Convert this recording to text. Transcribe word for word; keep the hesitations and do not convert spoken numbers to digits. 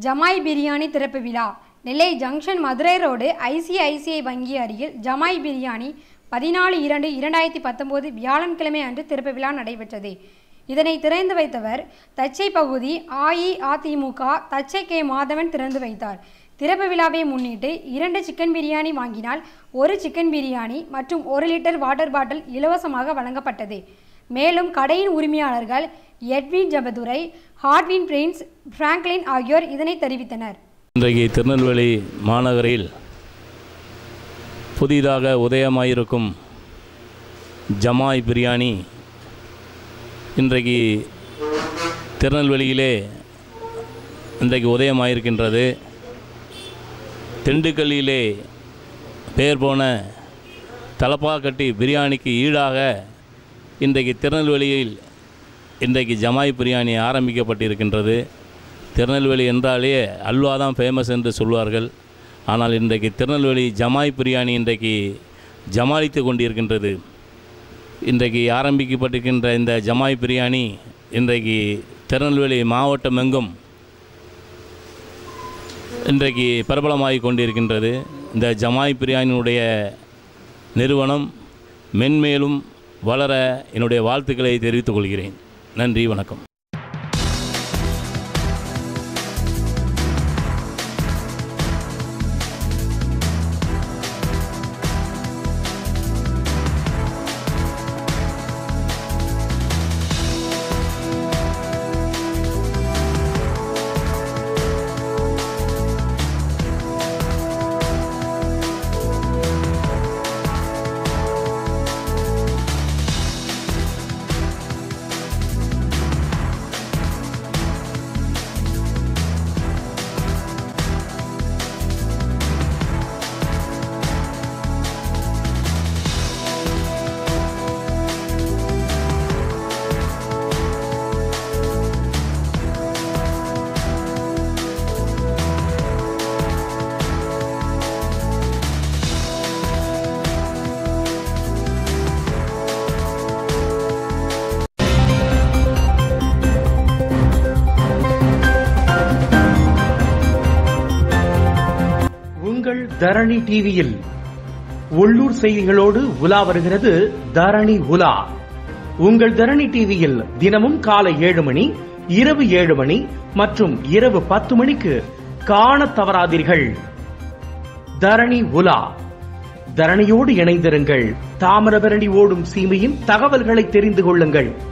ஜமாய் பிரியாணி திறப்பு விழா. Nellai junction Madurai road ICICI வங்கி அருகில் ஜமாய் பிரியாணி பதினாலு இரண்டு இரண்டாயிரத்தி பத்தொன்பது வியாழன்கிழமை அன்று திறப்பு விழா நடைபெற்றது. இதனை திறந்து வைத்தவர் தச்சை பகுதி அஇஅதிமுக தச்சை கே மாதவன் திறந்து வைத்தார். திறப்பு விழாவை முன்னிட்டு இரண்டு சிக்கன் பிரியாணி வாங்கினால் ஒரு சிக்கன் பிரியாணி மற்றும் ஒரு லிட்டர் வாட்டர் பாட்டில் இலவசமாக வழங்கப்பட்டது. மேலும் கடையின் உரிமையாளர்கள் Edwin Jabadurai, Hardwin Prince, Franklin ஆகியோர் இதனை தெரிவித்தனர். இன்றைக்கு திருநெல்வேலி மாநகரில் புதிதாக உதயமாயிருக்கும் ஜமாய் பிரியாணி இன்றைக்கு திருநெல்வேலியிலே இன்றைக்கு உதயமாயிருக்கின்றது. திண்டுக்கல்லிலே பெயர் போன தலப்பாக்கட்டி பிரியாணிக்கு ஈடாக இன்றைக்கு திருநெல்வேலியில் இன்றைக்கு ஜமாய் பிரியாணி ஆரம்பிக்கப்பட்டிருக்கின்றது. திருநெல்வேலி என்றாலே அல்வா தான் ஃபேமஸ் என்று சொல்வார்கள். ஆனால் இன்றைக்கு திருநெல்வேலி ஜமாய் பிரியாணி இன்றைக்கு ஜமாளித்து கொண்டிருக்கின்றது. இன்றைக்கு ஆரம்பிக்கப்பட்டிருக்கின்ற இந்த ஜமாய் பிரியாணி இன்றைக்கு திருநெல்வேலி மாவட்டம் எங்கும் இன்றைக்கு பிரபலமாகி கொண்டிருக்கின்றது. இந்த ஜமாய் பிரியாணியினுடைய நிறுவனம் மென்மேலும் வளர என்னுடைய வாழ்த்துக்களை தெரிவித்துக் கொள்கிறேன். நன்றி, வணக்கம். தரணி டிவியில் உள்ளூர் செய்திகளோடு உலா வருகிறது தரணி உலா. உங்கள் தரணி டிவியில் தினமும் காலை ஏழு மணி, இரவு ஏழு மணி மற்றும் இரவு பத்து மணிக்கு காண தவறாதீர்கள். தரணி உலா. தரணியோடு இணைந்திருங்கள். தாமிரபரணி ஓடும் சீமையின் தகவல்களை தெரிந்து கொள்ளுங்கள்.